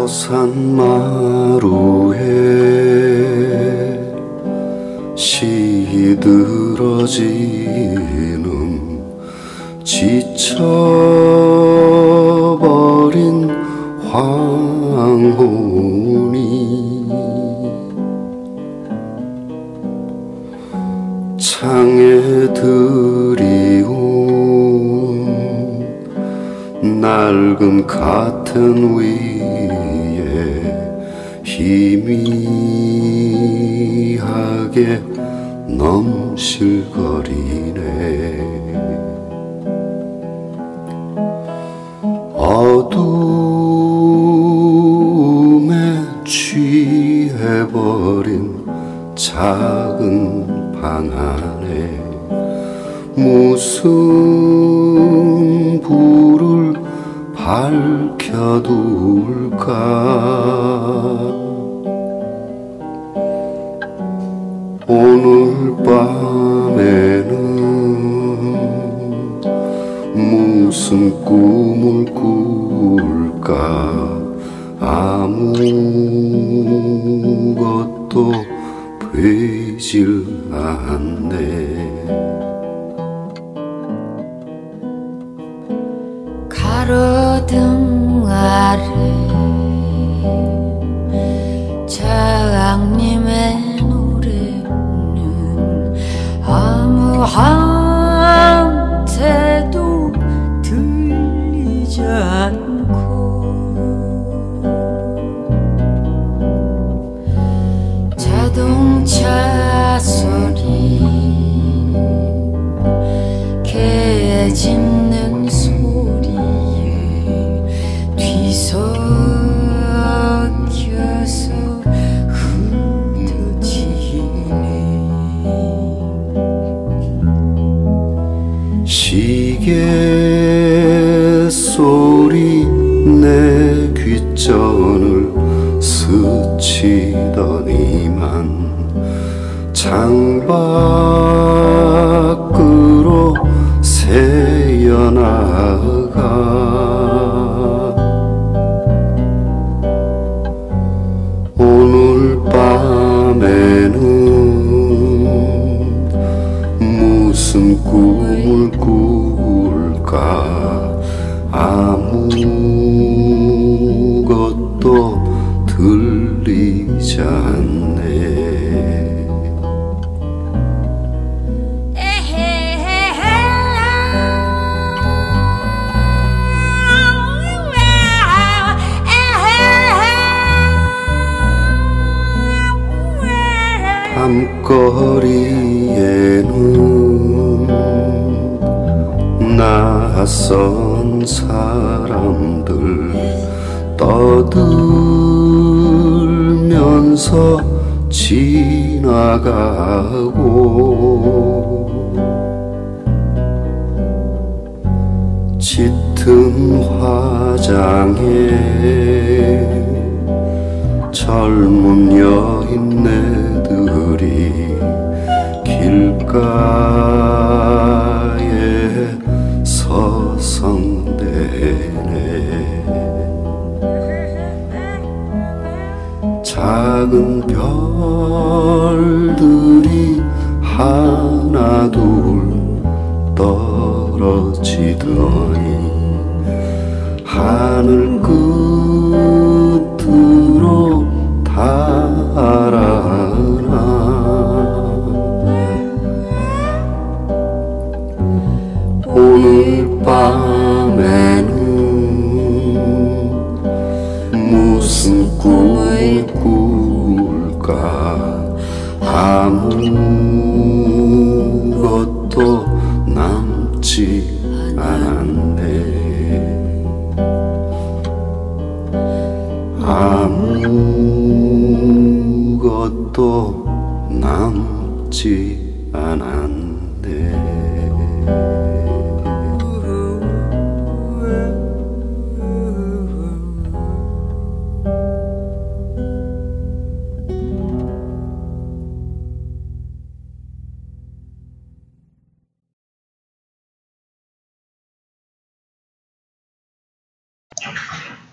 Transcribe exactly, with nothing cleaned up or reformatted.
산마루에 시들어지는 지쳐버린 황혼이 창에 들이운 낡은 같은 위에 희미하게 넘실거리네. 어둠에 취해버린 작은 방 안에 무슨 불을 밝혀둘까. 오늘 밤에는 무슨 꿈을 꿀까. 아무것도 되질 않네. 가로등 아래 장님의 노래는 아무한테도 들리지 않고 자동차 소리 개 짖는 소리에 뒤섞여서 흩어지네. 시계 소리 내 귓전을 스치더니만 창밖으로 새어나가. 오늘 밤에는 무슨 꿈을 꿀까. 아무것도 들리지 않네. 밤거리에는 낯선 사람들 떠들면서 지나가고 짙은 화장에 젊은 여인네들이 길가에 서성대네. 작은 별들이 하나둘 떨어지더니 하늘 끝으로 달아나. 오늘 밤에는 무슨 꿈을 꿀까. 아무것도 남지 않았네. 아무것도 남지 않았네. you